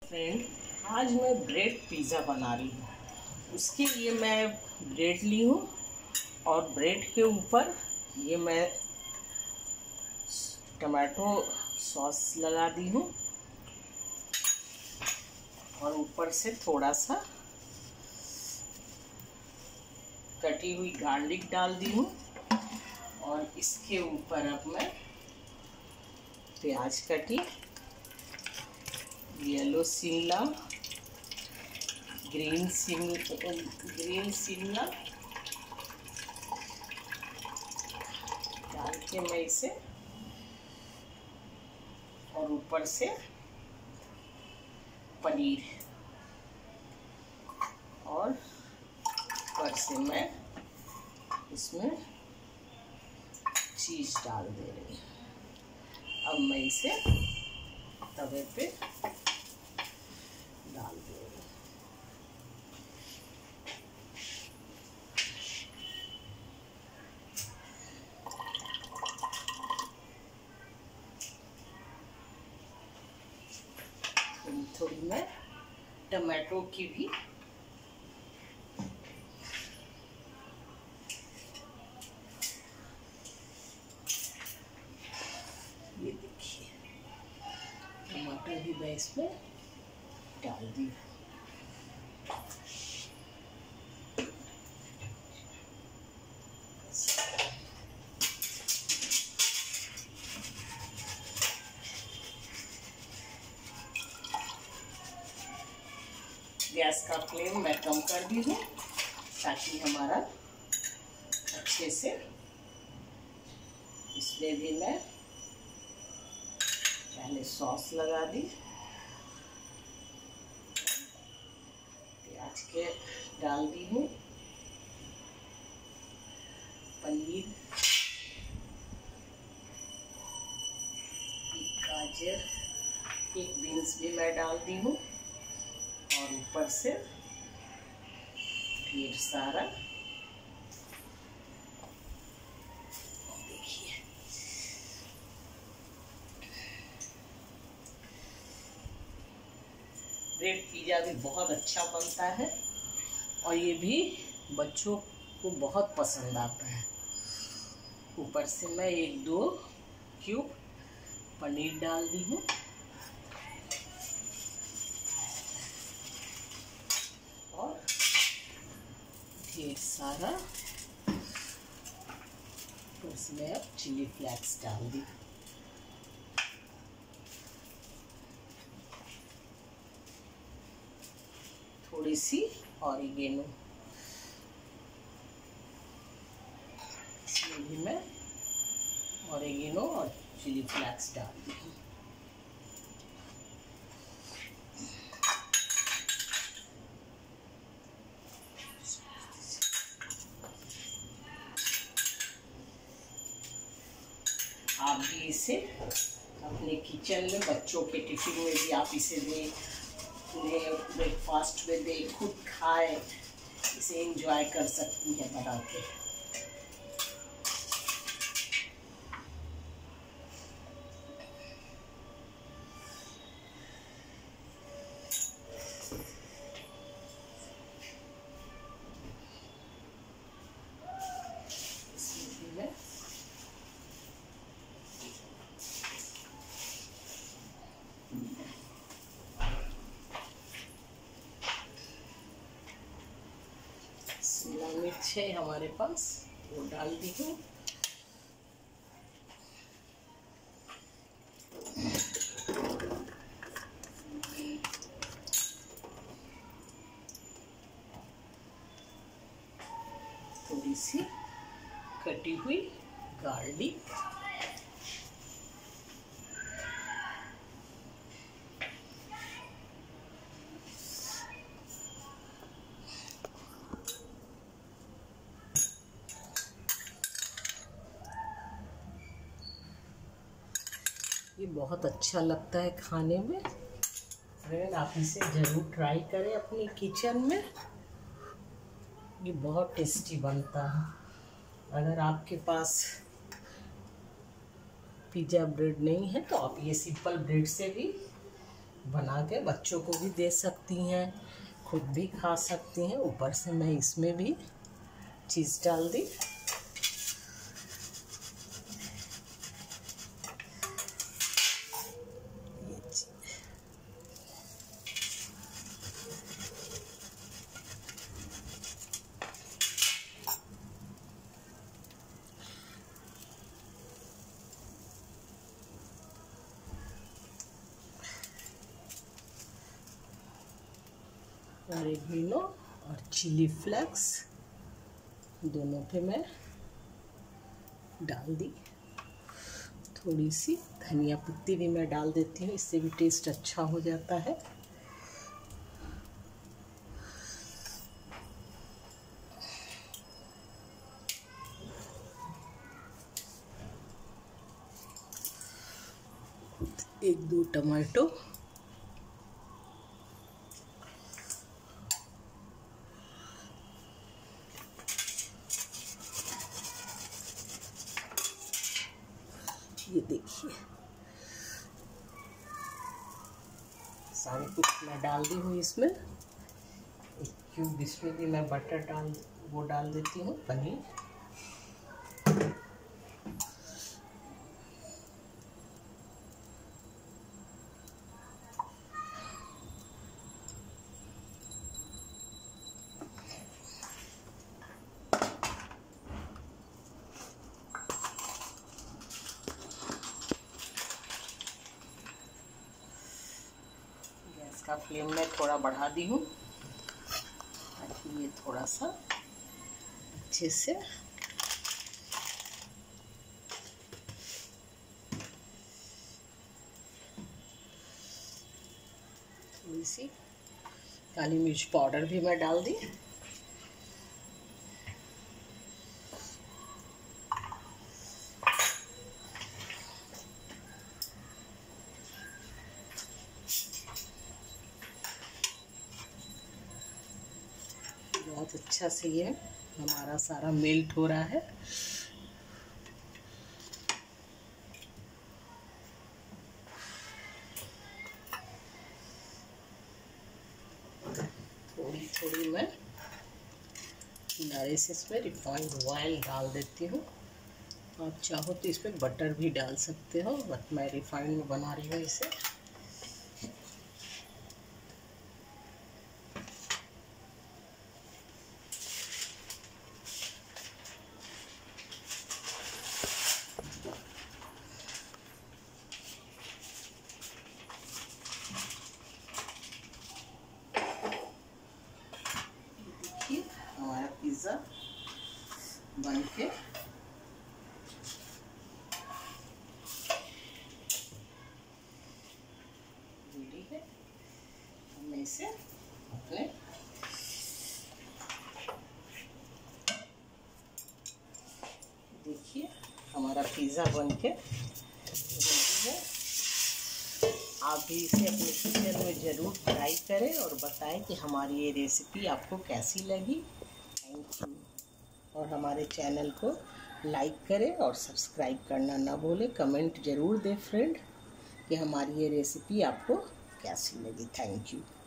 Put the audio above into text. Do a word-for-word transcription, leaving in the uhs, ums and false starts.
Friend, आज मैं bread pizza बना रही हूँ। उसके लिए मैं ब्रेड ली हूँ और ब्रेड के ऊपर ये मैं टमाटो सॉस लगा दी हूँ और ऊपर से थोड़ा सा कटी हुई गार्लिक डाल दी हूँ और इसके ऊपर अब मैं प्याज कटी, yellow Shimla, green Shimla green Shimla डाल के मैं इसे और ऊपर से पनीर और ऊपर से मैं इसमें चीज़ डाल दे रही हूँ। अब मैं इसे तवे पे डाल दे रही हूँ। थोड़ी मैं टमाटो की भी ये देखिए टमाटर भी मैं इसमें डाल दी। गैस का फ्लेम मैं कम कर दी हूँ ताकि हमारा अच्छे से, इसमें भी मैं पहले सॉस लगा दी, प्याज के डाल दी हूँ, पनीर, एक गाजर, एक बीन्स भी मैं डाल दी हूँ और ऊपर से ढेर सारा देखिए ब्रेड पिज़्ज़ा भी बहुत अच्छा बनता है और ये भी बच्चों को बहुत पसंद आता है। ऊपर से मैं एक दो क्यूब पनीर डाल दी हूँ और ढेर सारा उसमें अब चिली फ्लेक्स डाल दी। थोड़ी सी ऑरिगेनो, इसमें भी मैं ऑरिगेनो और चिली फ्लेक्स डाल दी। आप भी इसे अपने किचन में बच्चों के टिफिन में भी आप इसे दें, उन्हें ब्रेकफास्ट में दें, खुद खाएं, इसे एंजॉय कर सकती हैं बना के। इसमें भी मैं शिमला मिर्च है हमारे पास, वो डाल दी हूँ। थोड़ी सी कटी हुई गार्लिक, ये बहुत अच्छा लगता है खाने में। फ्रेंड, आप इसे ज़रूर ट्राई करें अपनी किचन में, ये बहुत टेस्टी बनता है। अगर आपके पास पिज़्ज़ा ब्रेड नहीं है तो आप ये सिंपल ब्रेड से भी बना के बच्चों को भी दे सकती हैं, खुद भी खा सकती हैं। ऊपर से मैं इसमें भी चीज़ डाल दी। ऑरिगेनो और चिली फ्लेक्स दोनों पे मैं डाल दी। थोड़ी सी धनिया पत्ती भी मैं डाल देती हूँ, इससे भी टेस्ट अच्छा हो जाता है। एक दो टमाटो, ये देखिए सारे कुछ मैं डाल दी हूँ इसमें। एक क्यूब इसमें भी मैं बटर डाल वो डाल देती हूँ, पनीर। का फ्लेम में थोड़ा बढ़ा दी हूँ ताकि ये थोड़ा सा अच्छे से थोड़ी सी काली मिर्च पाउडर भी मैं डाल दी। बहुत अच्छा से ये हमारा सारा मेल्ट हो रहा है। थोड़ी थोड़ी मैं नारियल इसमें रिफाइंड ऑयल डाल देती हूँ। आप चाहो तो इसमें बटर भी डाल सकते हो, बट मैं रिफाइंड में बना रही हूँ इसे। हमारा पिज़्ज़ा बन के रेडी है। मैं इसे अपने देखिए हमारा पिज़्ज़ा बन के रेडी है। आप भी इसे अपने किचन में ज़रूर ट्राई करें और बताएं कि हमारी ये रेसिपी आपको कैसी लगी। Thank you. और हमारे चैनल को लाइक करें और सब्सक्राइब करना ना भूलें। कमेंट ज़रूर दें फ्रेंड कि हमारी ये रेसिपी आपको कैसी लगी। Thank you.